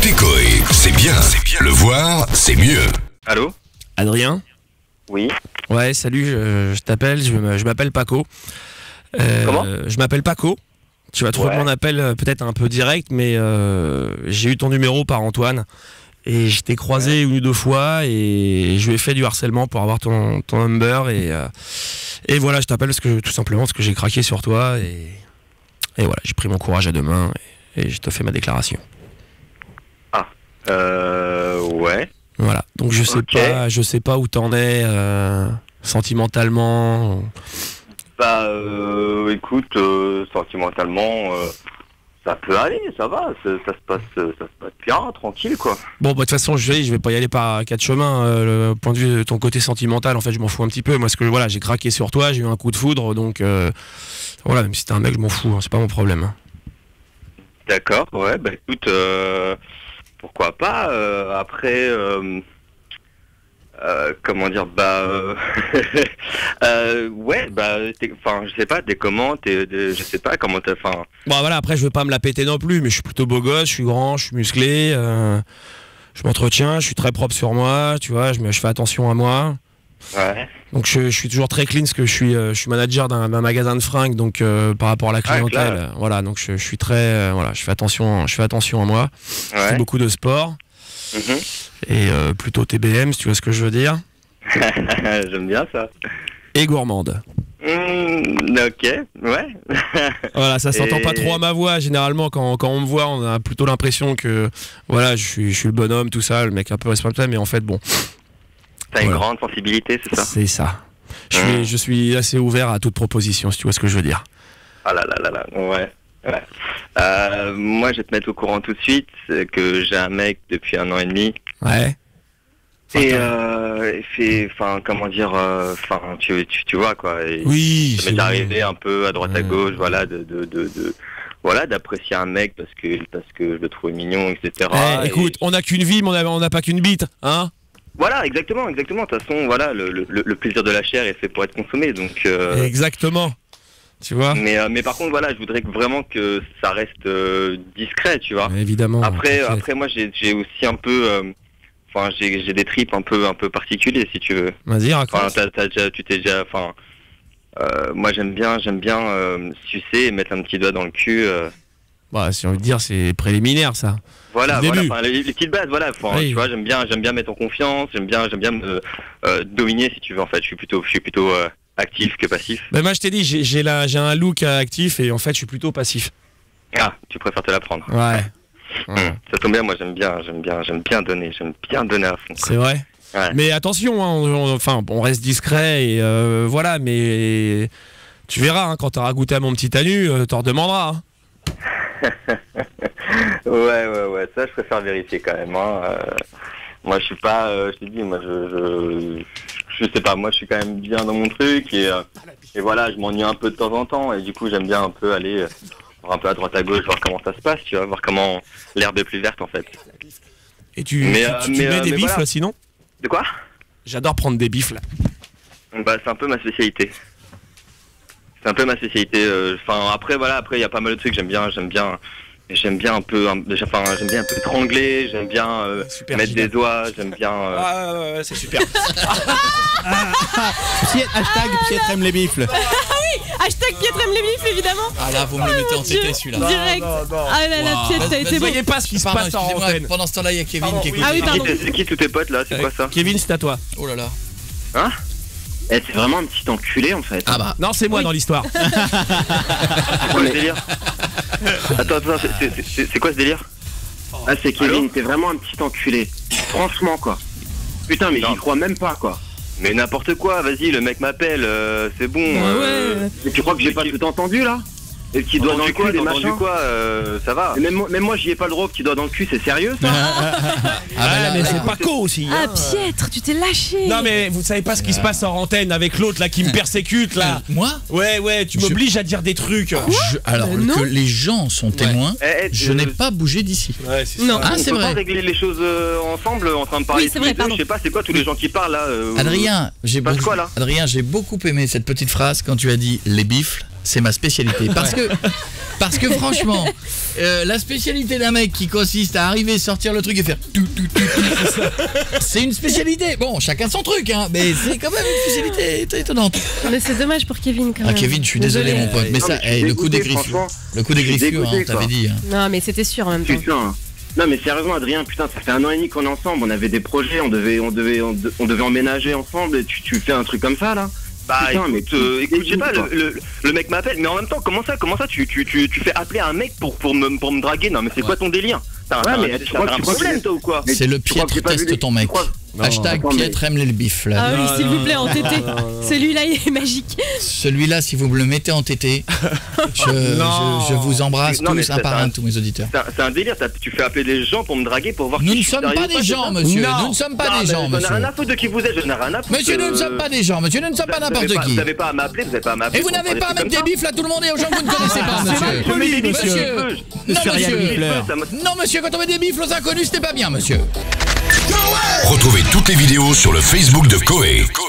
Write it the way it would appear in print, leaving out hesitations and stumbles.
Écouter Coé, c'est bien. Le voir, c'est mieux. Allô? Adrien? Oui. Ouais, salut, je t'appelle, je m'appelle Paco. Comment? Je m'appelle Paco. Tu vas trouver Ouais. mon appel peut-être un peu direct, mais j'ai eu ton numéro par Antoine. Et je t'ai croisé une ou deux fois et je lui ai fait du harcèlement pour avoir ton number. Et voilà, je t'appelle tout simplement parce que j'ai craqué sur toi. Et voilà, j'ai pris mon courage à deux mains et je te fais ma déclaration. Ouais. Voilà, donc je sais pas où t'en es sentimentalement. Bah, écoute, sentimentalement, ça peut aller, ça va, ça se passe bien, tranquille, quoi. Bon, bah de toute façon, je vais pas y aller par quatre chemins. Le point de vue de ton côté sentimental, en fait, je m'en fous un petit peu. Moi, voilà, j'ai craqué sur toi, j'ai eu un coup de foudre, donc voilà, même si t'es un mec, je m'en fous, hein, c'est pas mon problème. Hein. D'accord, ouais, bah écoute, pourquoi pas, après, comment dire, bah, ouais, bah, enfin, je sais pas, je sais pas comment t'as, enfin... Bon, voilà, après, je veux pas me la péter non plus, mais je suis plutôt beau gosse, je suis grand, je suis musclé, je m'entretiens, je suis très propre sur moi, tu vois, je fais attention à moi. Ouais. Donc je suis toujours très clean parce que je suis manager d'un magasin de fringues, donc par rapport à la clientèle, voilà, donc je suis très, voilà, je fais attention à moi. Je fais beaucoup de sport. Et plutôt TBM, si tu vois ce que je veux dire. J'aime bien ça. Et gourmande. Ok, ouais. Voilà, ça s'entend pas trop à ma voix. Généralement, quand on me voit, on a plutôt l'impression que voilà, je suis le bonhomme, tout ça, le mec un peu responsable, mais en fait, bon. T'as une grande sensibilité, c'est ça? C'est ça. Je suis assez ouvert à toute proposition, si tu vois ce que je veux dire. Ah là là là là, ouais. Moi, je vais te mettre au courant tout de suite que j'ai un mec depuis 1 an et demi. Ouais. Et enfin, comment dire, enfin, tu vois quoi. Et oui. Ça m'est arrivé un peu à droite à gauche, voilà, voilà, d'apprécier un mec parce que je le trouvais mignon, etc. Écoute, on n'a qu'une vie, mais on n'a pas qu'une bite, hein. Voilà, exactement. De toute façon, voilà, le plaisir de la chair est fait pour être consommé, donc. Exactement. Tu vois. Mais par contre, voilà, je voudrais vraiment que ça reste discret, tu vois. Évidemment. Après, moi, j'ai aussi un peu, enfin, j'ai des tripes un peu particuliers, si tu veux. Vas-y, raconte. Enfin, tu t'es déjà, enfin, moi, j'aime bien sucer et mettre un petit doigt dans le cul. Bah, si on veut dire, c'est préliminaire, ça. Voilà, les petites bases, voilà. Oui. Tu vois, j'aime bien mettre en confiance, j'aime bien me dominer, si tu veux. En fait, je suis plutôt actif que passif. Mais moi, je t'ai dit, j'ai un look actif et en fait, je suis plutôt passif. Ah, tu préfères te la prendre. Ouais. Ça tombe bien, moi, j'aime bien donner à fond. C'est vrai. Ouais. Mais attention, hein, on reste discret et voilà, mais tu verras, hein, quand t'auras goûté à mon petit anu, t'en redemanderas. Hein. ouais, ça je préfère vérifier quand même. Hein. Moi je suis pas, je t'ai dit, moi je sais pas, moi je suis quand même bien dans mon truc et voilà, je m'ennuie un peu de temps en temps et du coup j'aime bien un peu aller voir un peu à droite à gauche, voir comment ça se passe, tu vois, voir comment l'herbe est plus verte en fait. Et tu mets des bifles voilà. Sinon? De quoi? J'adore prendre des bifles. Bah c'est un peu ma spécialité. Enfin après voilà, après il y a pas mal de trucs, j'aime bien un peu étrangler, j'aime bien mettre des doigts, j'aime bien c'est super. Pietre aime les bifles. Ah oui, hashtag Pietre aime les bifles évidemment. Ah là vous me le mettez en tété celui-là. Direct. Non. Ah là là, Pietre, ça a été bon. Vous voyez pas ce qui se passe en antenne. Pendant ce temps-là il y a Kevin qui écoute. Ah oui, pardon. C'est qui tous tes potes là, c'est quoi ça? Kevin, c'est à toi. Oh là là. Hein? Eh, c'est vraiment un petit enculé en fait. Ah bah. Non, c'est moi dans l'histoire. C'est quoi le délire? Attends, c'est quoi ce délire? Ah, c'est Kevin, t'es vraiment un petit enculé. Franchement quoi. Putain, mais j'y crois même pas quoi. Mais n'importe quoi, vas-y, le mec m'appelle, c'est bon. Ouais. Mais tu crois que j'ai pas tout entendu là? Et le petit doigt dans le cul, des machins. Ça va. Même moi j'y ai pas le droit, petit doigt dans le cul, c'est sérieux ça? Mais c'est Paco aussi. Ah Pietre, tu t'es lâché. Non mais vous savez pas ce qui se passe en antenne avec l'autre là qui me persécute là. Moi? Ouais, tu m'obliges à dire des trucs. Alors que les gens sont témoins, je n'ai pas bougé d'ici. Ouais, c'est ça. Non. Ah c'est on peut vrai. pas régler les choses ensemble en train de parler. Oui, c'est vrai, pardon. Je sais pas, c'est quoi tous les gens qui parlent là Adrien, j'ai beaucoup aimé cette petite phrase quand tu as dit les bifles. C'est ma spécialité parce que Parce que franchement, la spécialité d'un mec qui consiste à arriver, sortir le truc et faire tout, c'est une spécialité. Bon, chacun son truc, hein, mais c'est quand même une spécialité étonnante. Mais c'est dommage pour Kevin quand même. Ah Kevin, je suis désolé mon pote, mais Non, ça, mais le coup des griffures, hein, t'avais dit. Hein. Non mais c'était sûr en même temps. Putain. Non mais sérieusement Adrien, putain, ça fait 1 an et demi qu'on est ensemble, on avait des projets, on devait emménager ensemble et tu fais un truc comme ça là. Bah putain, écoute, je sais pas, le mec m'appelle, mais en même temps, comment ça tu fais appeler un mec pour me draguer? Non mais c'est quoi ton délire? T'as un problème toi ou quoi? C'est le Pietre teste ton mec. Hashtag Pietre aime les bifs là. Ah oui, s'il vous plaît, en tété. Celui-là, il est magique. Celui-là, si vous me le mettez en tété, je vous embrasse tous un par un, tous mes auditeurs. C'est un délire, tu fais appeler des gens pour me draguer, pour voir Nous ne sommes pas des gens, monsieur. Nous ne sommes pas des gens, monsieur. Je n'ai rien à foutre de qui vous êtes, je n'ai rien à foutre. Monsieur, nous ne sommes pas des gens, monsieur. Nous ne sommes pas n'importe qui. Vous n'avez pas à m'appeler, Et vous n'avez pas à mettre des bifs à tout le monde et aux gens que vous ne connaissez pas, monsieur. Non, monsieur, quand on met des bifs aux inconnus, c'était pas bien, monsieur. Retrouvez toutes les vidéos sur le Facebook de Coé.